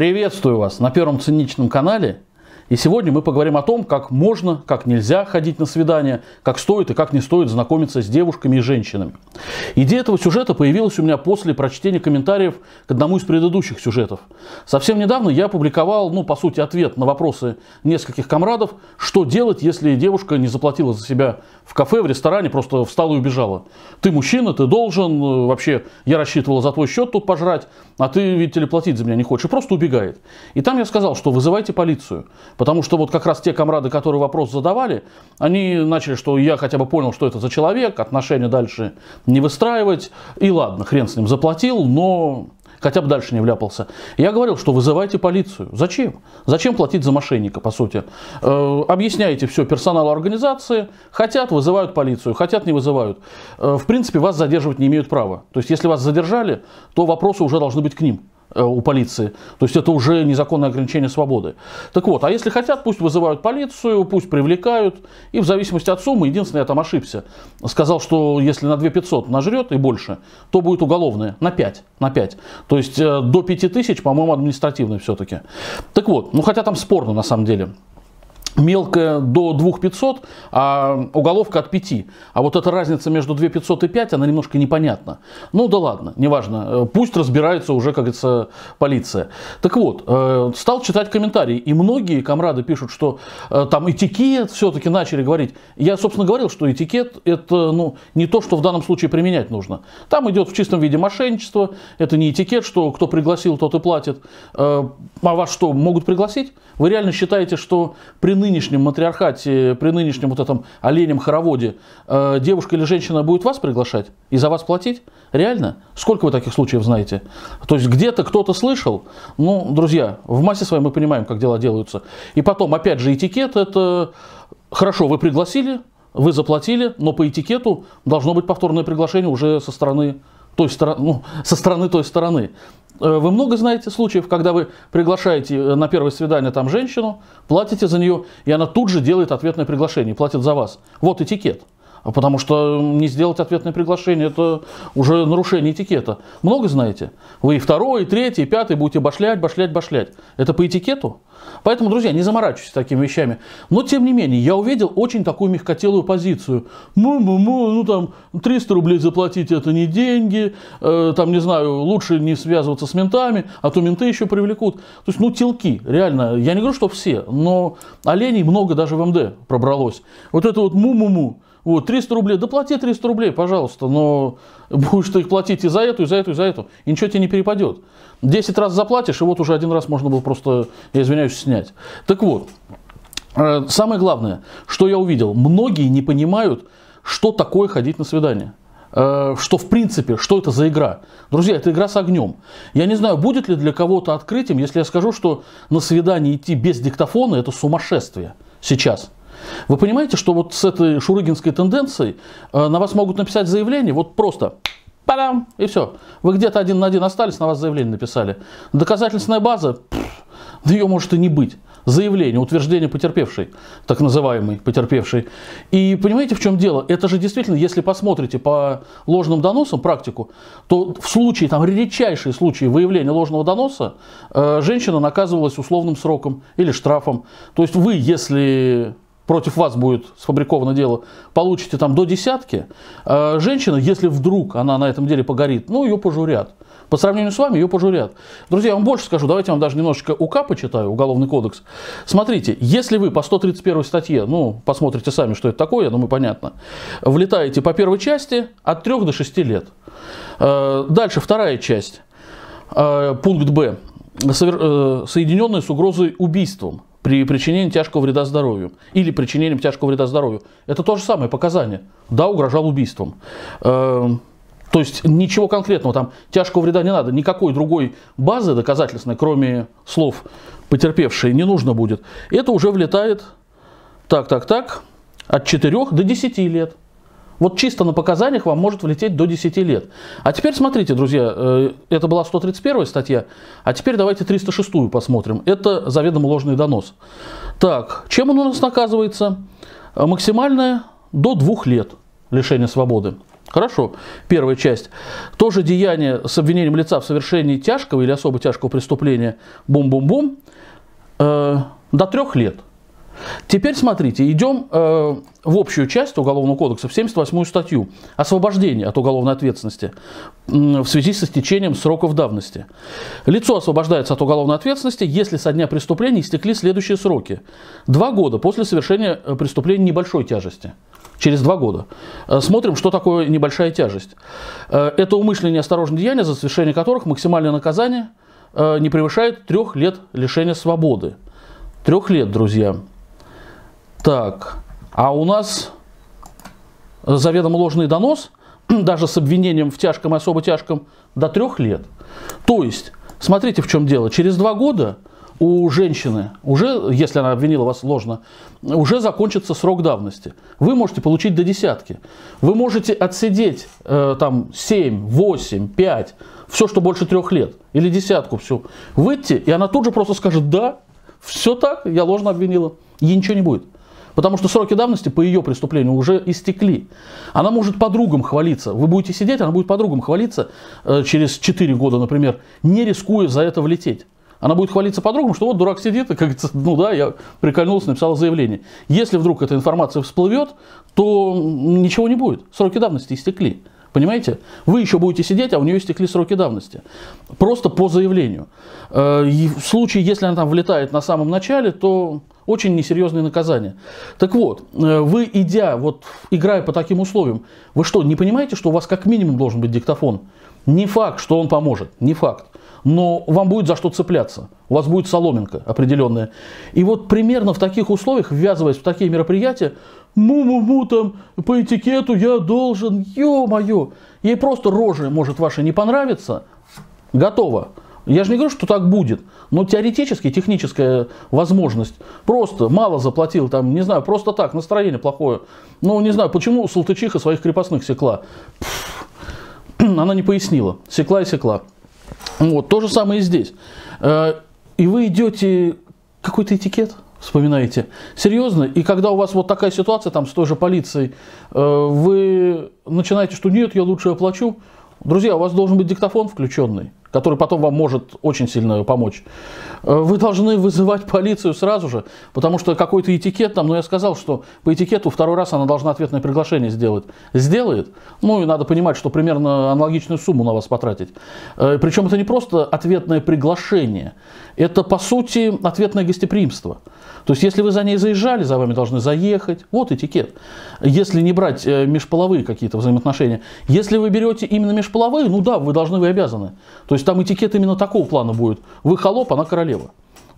Приветствую вас на Первом циничном канале. И сегодня мы поговорим о том, как можно, как нельзя ходить на свидания, как стоит и как не стоит знакомиться с девушками и женщинами. Идея этого сюжета появилась у меня после прочтения комментариев к одному из предыдущих сюжетов. Совсем недавно я опубликовал, по сути, ответ на вопросы нескольких комрадов, что делать, если девушка не заплатила за себя в кафе, в ресторане, просто встала и убежала. Ты мужчина, ты должен, вообще, я рассчитывал за твой счет тут пожрать, а ты, видите ли, платить за меня не хочешь, и просто убегает. И там я сказал, что вызывайте полицию. Потому что вот как раз те комрады, которые вопрос задавали, они начали, что я хотя бы понял, что это за человек, отношения дальше не выстраивать. И ладно, хрен с ним, заплатил, но хотя бы дальше не вляпался. Я говорил, что вызывайте полицию. Зачем? Зачем платить за мошенника, по сути? Объясняете все персоналу организации. Хотят, вызывают полицию. Хотят, не вызывают. В принципе, вас задерживать не имеют права. То есть, если вас задержали, то вопросы уже должны быть к ним. У полиции. То есть это уже незаконное ограничение свободы. Так вот, а если хотят, пусть вызывают полицию, пусть привлекают. И в зависимости от суммы, единственное, я там ошибся. Сказал, что если на 2500 нажрет и больше, то будет уголовное на 5. То есть до 5000, по-моему, административное все-таки. Так вот, хотя там спорно на самом деле. Мелкая до 2500, а уголовка от 5. А вот эта разница между 2500 и 5, она немножко непонятна. Ну да ладно, неважно. Пусть разбирается уже, как говорится, полиция. Так вот, стал читать комментарии. И многие комрады пишут, что там этикет все-таки начали говорить. Я, собственно, говорил, что этикет это не то, что в данном случае применять нужно. Там идет в чистом виде мошенничество. Это не этикет, что кто пригласил, тот и платит. А вас что, могут пригласить? Вы реально считаете, что при нынешнем матриархате, при нынешнем вот этом оленем хороводе девушка или женщина будет вас приглашать и за вас платить? Реально? Сколько вы таких случаев знаете? То есть где-то кто-то слышал? Друзья, в массе своей мы понимаем, как дела делаются. И потом, опять же, этикет это хорошо, вы пригласили, вы заплатили, но по этикету должно быть повторное приглашение уже со стороны той стороны. Вы много знаете случаев, когда вы приглашаете на первое свидание там женщину, платите за нее, и она тут же делает ответное приглашение, платит за вас. Вот этикет. Потому что не сделать ответное приглашение – это уже нарушение этикета. Много знаете? Вы и второй, и третий, и пятый будете башлять. Это по этикету? Поэтому, друзья, не заморачивайтесь такими вещами. Но, тем не менее, я увидел очень такую мягкотелую позицию. 300 рублей заплатить – это не деньги. Не знаю, лучше не связываться с ментами, а то менты еще привлекут. То есть, телки, реально. Я не говорю, что все, но оленей много даже в МД пробралось. Вот это вот му-му-му. 300 рублей, да плати 300 рублей, пожалуйста, но будешь ты их платить и за эту, и ничего тебе не перепадет. 10 раз заплатишь, и вот уже один раз можно было просто, я извиняюсь, снять. Так вот, самое главное, что я увидел, многие не понимают, что такое ходить на свидание. Что в принципе, что это за игра. Друзья, это игра с огнем. Я не знаю, будет ли для кого-то открытием, если я скажу, что на свидание идти без диктофона – это сумасшествие сейчас. Вы понимаете, что вот с этой шурыгинской тенденцией на вас могут написать заявление, вот просто падам, и все. Вы где-то один на один остались, на вас заявление написали. Доказательственная база, ее может и не быть. Заявление, утверждение потерпевшей, так называемой потерпевшей. И понимаете, в чем дело? Это же действительно, если посмотрите по ложным доносам практику, то в случае, редчайшие случаи выявления ложного доноса, женщина наказывалась условным сроком или штрафом. То есть вы, если против вас будет сфабриковано дело, получите до десятки, женщина, если вдруг она на этом деле погорит, ее пожурят. По сравнению с вами ее пожурят. Друзья, я вам больше скажу, давайте я вам даже немножечко УК почитаю, Уголовный кодекс. Смотрите, если вы по 131 статье, посмотрите сами, что это такое, я думаю, понятно, влетаете по первой части от 3 до 6 лет. Дальше вторая часть, пункт Б, соединенная с угрозой убийством при причинении тяжкого вреда здоровью или причинением тяжкого вреда здоровью. Это то же самое показание. Да, угрожал убийством. То есть ничего конкретного, там тяжкого вреда не надо, никакой другой базы доказательственной, кроме слов потерпевшей, не нужно будет. Это уже влетает от 4 до 10 лет. Вот чисто на показаниях вам может влететь до 10 лет. А теперь смотрите, друзья, это была 131 статья, а теперь давайте 306 посмотрим. Это заведомо ложный донос. Так, чем он у нас наказывается? Максимальное до 2 лет лишения свободы. Хорошо. Первая часть. То же деяние с обвинением лица в совершении тяжкого или особо тяжкого преступления, бум-бум-бум, до 3 лет. Теперь смотрите, идем в общую часть Уголовного кодекса, в 78-ю статью. Освобождение от уголовной ответственности в связи с истечением сроков давности. Лицо освобождается от уголовной ответственности, если со дня преступления истекли следующие сроки. 2 года после совершения преступления небольшой тяжести. Через 2 года. Смотрим, что такое небольшая тяжесть. Это умышленные неосторожные деяния, за совершение которых максимальное наказание не превышает 3 лет лишения свободы. 3 лет, друзья. Так, а у нас заведомо ложный донос, даже с обвинением в тяжком и особо тяжком, до 3 лет. То есть, смотрите, в чем дело. Через 2 года у женщины, уже, если она обвинила вас ложно, уже закончится срок давности. Вы можете получить до 10. Вы можете отсидеть там 7, 8, 5, все, что больше 3 лет, или 10 всю, выйти, и она тут же просто скажет: да, все так, я ложно обвинила. Ей ничего не будет. Потому что сроки давности по ее преступлению уже истекли. Она может подругам хвалиться. Вы будете сидеть, она будет подругам хвалиться через 4 года, например, не рискуя за это влететь. Она будет хвалиться подругам, что вот дурак сидит, и, как говорится, ну да, я прикольнулся, написал заявление. Если вдруг эта информация всплывет, то ничего не будет. Сроки давности истекли. Понимаете? Вы еще будете сидеть, а у нее истекли сроки давности. Просто по заявлению. И в случае, если она там влетает на самом начале, то очень несерьезные наказания. Так вот, вы, играя по таким условиям, вы что, не понимаете, что у вас как минимум должен быть диктофон? Не факт, что он поможет, не факт. Но вам будет за что цепляться. У вас будет соломинка определенная. И вот примерно в таких условиях, ввязываясь в такие мероприятия, там, по этикету я должен, ё-моё, ей просто рожа может ваша не понравиться, готово. Я же не говорю, что так будет, но теоретически, техническая возможность. Просто мало заплатил, там, не знаю, просто так, настроение плохое. Ну, не знаю, почему Салтычиха своих крепостных секла. Она не пояснила, секла и секла. Вот, то же самое и здесь. И вы идете, какой-то этикет вспоминаете. Серьезно? И когда у вас вот такая ситуация там с той же полицией, вы начинаете, что нет, я лучше оплачу. Друзья, у вас должен быть диктофон включенный, который потом вам может очень сильно помочь. Вы должны вызывать полицию сразу же, потому что какой-то этикет там, я сказал, что по этикету 2-й раз она должна ответное приглашение сделать. Сделает, и надо понимать, что примерно аналогичную сумму на вас потратить. Причем это не просто ответное приглашение, это по сути ответное гостеприимство. То есть, если вы за ней заезжали, за вами должны заехать. Вот этикет. Если не брать межполовые какие-то взаимоотношения. Если вы берете именно межполовые, вы должны, вы обязаны. То есть, там этикет именно такого плана будет. Вы холоп, она королева.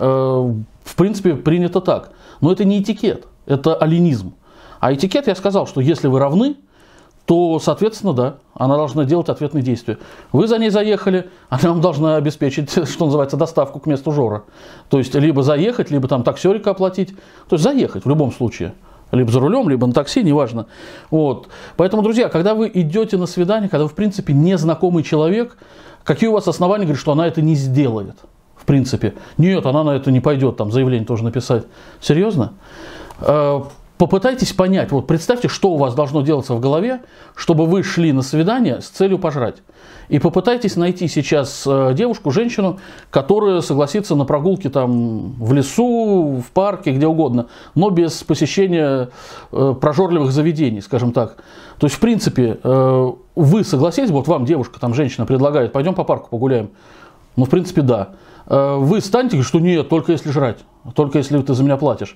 В принципе, принято так. Но это не этикет, это алинизм. А этикет, я сказал, что если вы равны, то, соответственно, да, она должна делать ответные действия. Вы за ней заехали, она вам должна обеспечить, что называется, доставку к месту жора. То есть, либо заехать, либо там таксерика оплатить. То есть, заехать в любом случае. Либо за рулем, либо на такси, неважно. Вот. Поэтому, друзья, когда вы идете на свидание, когда вы, в принципе, незнакомый человек, какие у вас основания говорить, что она это не сделает? В принципе. Нет, она на это не пойдет, там заявление тоже написать. Серьезно? Попытайтесь понять, представьте, что у вас должно делаться в голове, чтобы вы шли на свидание с целью пожрать. И попытайтесь найти сейчас девушку, женщину, которая согласится на прогулки там в лесу, в парке, где угодно, но без посещения прожорливых заведений, скажем так. То есть, в принципе, вы согласитесь, вам девушка, там женщина предлагает, пойдем по парку погуляем. В принципе, да. Вы станете, что нет, только если жрать, только если ты за меня платишь.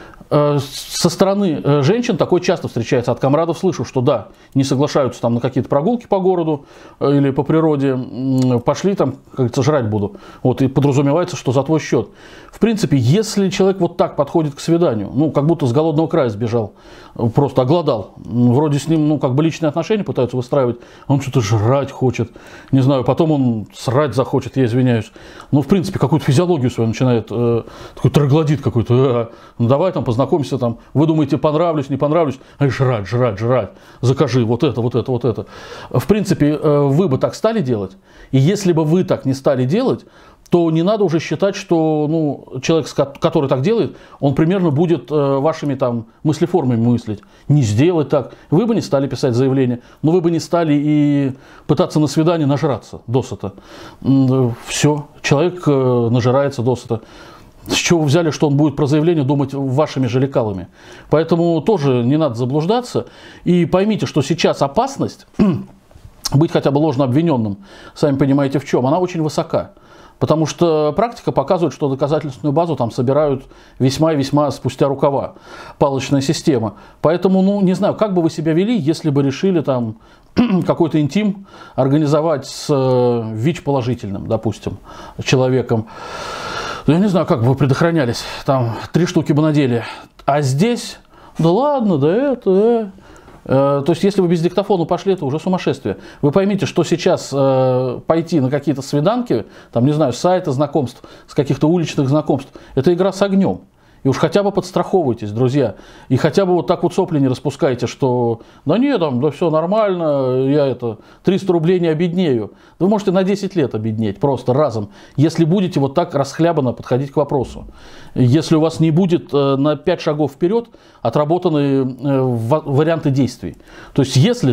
Со стороны женщин такое часто встречается. От комрадов слышу, что да, не соглашаются там на какие-то прогулки по городу или по природе. Пошли там, как говорится, жрать буду. И подразумевается, что за твой счет. В принципе, если человек вот так подходит к свиданию, как будто с голодного края сбежал, просто оголодал. Вроде с ним, личные отношения пытаются выстраивать. Он что-то жрать хочет. Не знаю, потом он срать захочет, я извиняюсь. В принципе, какую-то физиологию свою начинает, такой троглодит какой-то. Давай там познакомься, там, вы думаете, понравлюсь, не понравлюсь, жрать, закажи вот это. В принципе, вы бы так стали делать, и если бы вы так не стали делать, то не надо уже считать, что ну, человек, который так делает, он примерно будет вашими там мыслеформами мыслить. Не сделать так. Вы бы не стали писать заявление, но вы бы не стали и пытаться на свидание нажраться досыта. Все, человек нажирается досыта. С чего вы взяли, что он будет про заявление думать вашими же лекалами? Поэтому тоже не надо заблуждаться. И поймите, что сейчас опасность быть хотя бы ложно обвиненным, сами понимаете в чем, она очень высока. Потому что практика показывает, что доказательственную базу там собирают весьма и весьма спустя рукава. Палочная система. Поэтому, ну, не знаю, как бы вы себя вели, если бы решили там какой-то интим организовать с ВИЧ-положительным, допустим, человеком. Я не знаю, как бы вы предохранялись. Там 3 штуки бы надели. А здесь, да ладно, да это... То есть, если вы без диктофона пошли, это уже сумасшествие. Вы поймите, что сейчас пойти на какие-то свиданки, там, не знаю, с сайта знакомств, с каких-то уличных знакомств, это игра с огнем. И уж хотя бы подстраховывайтесь, друзья. И хотя бы вот так вот сопли не распускайте, что да нет, там, да все нормально, я это 300 рублей не обеднею. Вы можете на 10 лет обеднеть просто разом, если будете вот так расхлябанно подходить к вопросу. Если у вас не будет на 5 шагов вперед отработаны варианты действий. То есть если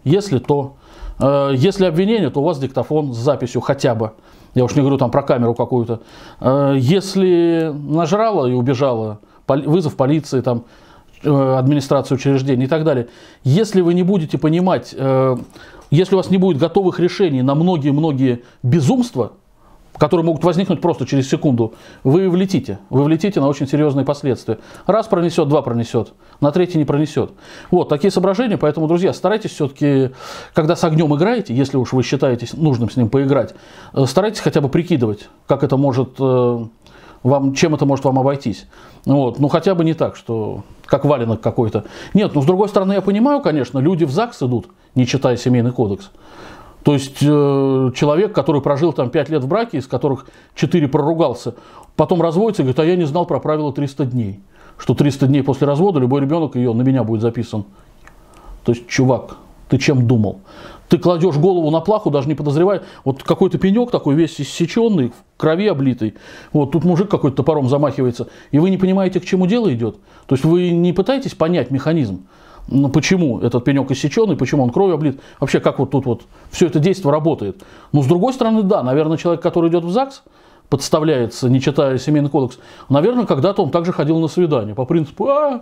обвинение, то у вас диктофон с записью хотя бы. Я уж не говорю там про камеру какую-то. Если нажрала и убежала, вызов полиции, там, администрации учреждений и так далее. Если вы не будете понимать, если у вас не будет готовых решений на многие-многие безумства, которые могут возникнуть просто через секунду, вы влетите на очень серьезные последствия. Раз пронесет, 2 пронесет, на 3 не пронесет. Вот такие соображения, поэтому, друзья, старайтесь все-таки, когда с огнем играете, если уж вы считаете нужным с ним поиграть, старайтесь хотя бы прикидывать, как это может чем это может вам обойтись. Вот. Ну, хотя бы не так, что как валенок какой-то. Нет, ну, с другой стороны, я понимаю, конечно, люди в ЗАГС идут, не читая Семейный кодекс. То есть человек, который прожил там 5 лет в браке, из которых 4 проругался, потом разводится и говорит, а я не знал про правило 300 дней. Что 300 дней после развода любой ребенок ее на меня будет записан. То есть, чувак, ты чем думал? Ты кладешь голову на плаху, даже не подозревая. Вот какой-то пенек такой весь иссеченный, в крови облитый. Вот тут мужик какой-то топором замахивается. И вы не понимаете, к чему дело идет. То есть вы не пытаетесь понять механизм. Ну, почему этот пенек иссеченный, почему он кровью облит, вообще как вот тут вот все это действие работает. Но с другой стороны, да, наверное, человек, который идет в ЗАГС, подставляется, не читая Семейный кодекс, наверное, когда-то он также ходил на свидание по принципу,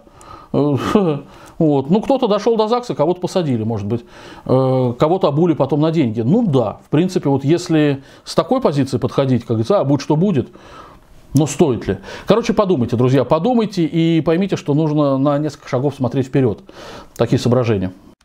вот. Ну, кто-то дошел до ЗАГСа, кого-то посадили, может быть, кого-то обули потом на деньги. Ну да, в принципе, вот если с такой позиции подходить, как говорится, будь что будет, но стоит ли? Короче, подумайте, друзья, подумайте и поймите, что нужно на несколько шагов смотреть вперед. Такие соображения.